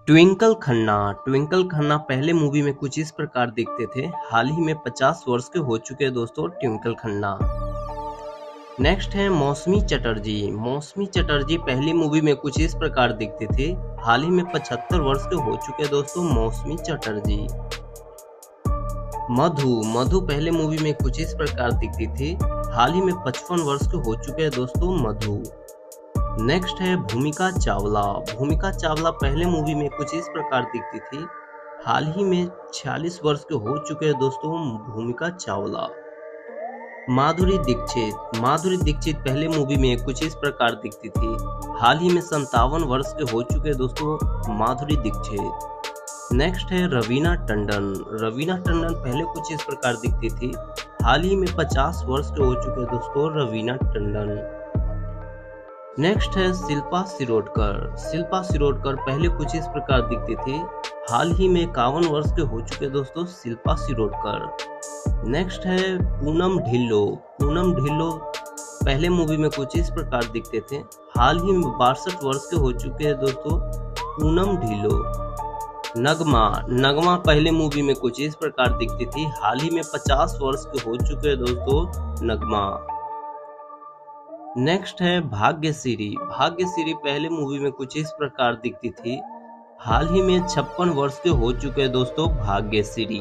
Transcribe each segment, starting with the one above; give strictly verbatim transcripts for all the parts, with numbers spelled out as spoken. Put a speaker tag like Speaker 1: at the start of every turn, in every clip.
Speaker 1: ट्विंकल खन्ना ट्विंकल खन्ना पहले मूवी में कुछ इस प्रकार दिखते थे। हाल ही में पचास वर्ष के हो चुके हैं दोस्तों ट्विंकल खन्ना। नेक्स्ट है मौसमी चटर्जी मौसमी चटर्जी पहली मूवी में कुछ इस प्रकार दिखते थे। हाल ही में पचहत्तर वर्ष के हो चुके हैं दोस्तों मौसमी चटर्जी। मधु मधु पहले मूवी में कुछ इस प्रकार दिखती थी। हाल ही में पचपन वर्ष के हो चुके हैं दोस्तों मधु। नेक्स्ट है भूमिका चावला भूमिका चावला पहले मूवी में कुछ इस प्रकार दिखती थी। हाल ही में छियालीस वर्ष के हो चुके हैं दोस्तों भूमिका चावला। माधुरी दीक्षित माधुरी दीक्षित पहले मूवी में कुछ इस प्रकार दिखती थी। हाल ही में संतावन वर्ष के हो चुके हैं दोस्तों माधुरी दीक्षित। नेक्स्ट है रवीना टंडन रवीना टंडन पहले कुछ इस प्रकार दिखती थी। हाल ही में पचास वर्ष के हो चुके हैं दोस्तों रवीना टंडन। नेक्स्ट है शिल्पा शिरोडकर शिल्पा शिरोडकर पहले कुछ इस प्रकार दिखती थी। हाल ही में इक्यावन वर्ष के हो चुके दोस्तों शिल्पा शिरोडकर। नेक्स्ट है पूनम ढिल्लो पूनम ढिल्लो पहले मूवी में कुछ इस प्रकार दिखते थे। हाल ही में बासठ वर्ष के हो चुके हैं दोस्तों पूनम ढिल्लो। नगमा नगमा पहले मूवी में कुछ इस प्रकार दिखती थी। हाल ही में पचास वर्ष के हो चुके हैं दोस्तों नगमा। नेक्स्ट है भाग्यश्री भाग्यश्री पहले मूवी में कुछ इस प्रकार दिखती थी। हाल ही में छप्पन वर्ष के हो चुके हैं दोस्तों भाग्यश्री।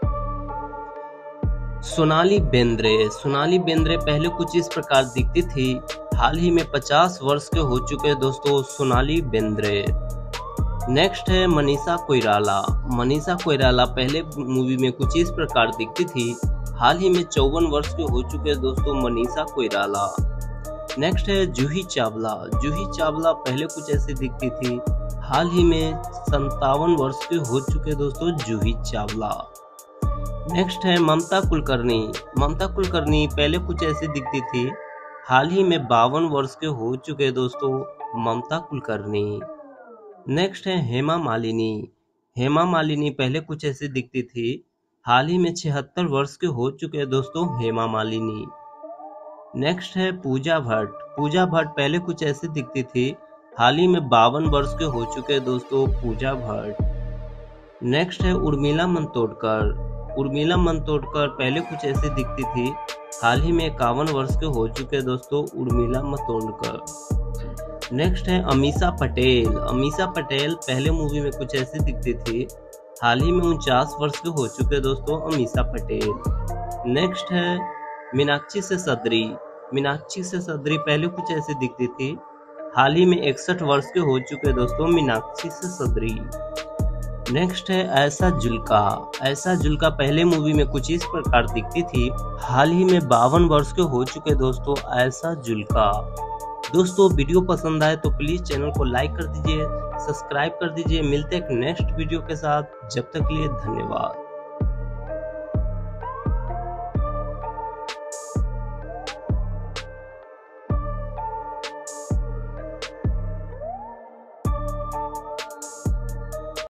Speaker 1: सोनाली बेंद्रे सोनाली बेंद्रे पहले कुछ इस प्रकार दिखती थी। हाल ही में पचास वर्ष के हो चुके हैं दोस्तों सोनाली बेंद्रे। नेक्स्ट है मनीषा कोइराला मनीषा कोइराला पहले मूवी में कुछ इस प्रकार दिखती थी। हाल ही में चौवन वर्ष के हो चुके हैं दोस्तों मनीषा कोइराला। नेक्स्ट है जूही चावला जूही चावला पहले कुछ ऐसे दिखती थी। हाल ही में संतावन वर्ष के हो चुके दोस्तों जूही चावला। नेक्स्ट है ममता कुलकर्णी ममता कुलकर्णी पहले कुछ ऐसे दिखती थी। हाल ही में बावन वर्ष के हो चुके दोस्तों ममता कुलकर्णी। नेक्स्ट है हेमा मालिनी हेमा मालिनी पहले कुछ ऐसे दिखती थी। हाल ही में छिहत्तर वर्ष के हो चुके दोस्तों हेमा मालिनी। नेक्स्ट है पूजा भट्ट पूजा भट्ट पहले कुछ ऐसे दिखती थी। हाल ही में बावन वर्ष के हो चुके हैं दोस्तों पूजा भट्ट। नेक्स्ट है उर्मिला मंतोडकर उर्मिला मंतोडकर पहले कुछ ऐसे दिखती थी। हाल ही में इक्यावन वर्ष के हो चुके हैं दोस्तों उर्मिला मंतोडकर। नेक्स्ट है अमीषा पटेल अमीषा पटेल पहले मूवी में कुछ ऐसे दिखती थी। हाल ही में उनचास वर्ष के हो चुके हैं दोस्तों अमीषा पटेल। नेक्स्ट है मीनाक्षी से सदरी मीनाक्षी से सदरी पहले कुछ ऐसे दिखती थी। हाल ही में इकसठ वर्ष के हो चुके दोस्तों मीनाक्षी से सदरी। नेक्स्ट है ऐसा जुल्का ऐसा जुल्का पहले मूवी में कुछ इस प्रकार दिखती थी। हाल ही में बावन वर्ष के हो चुके दोस्तों ऐसा जुल्का। दोस्तों वीडियो पसंद आए तो प्लीज चैनल को लाइक कर दीजिए, सब्सक्राइब कर दीजिए। मिलते हैं एक नेक्स्ट वीडियो के साथ, जब तक के लिए धन्यवाद।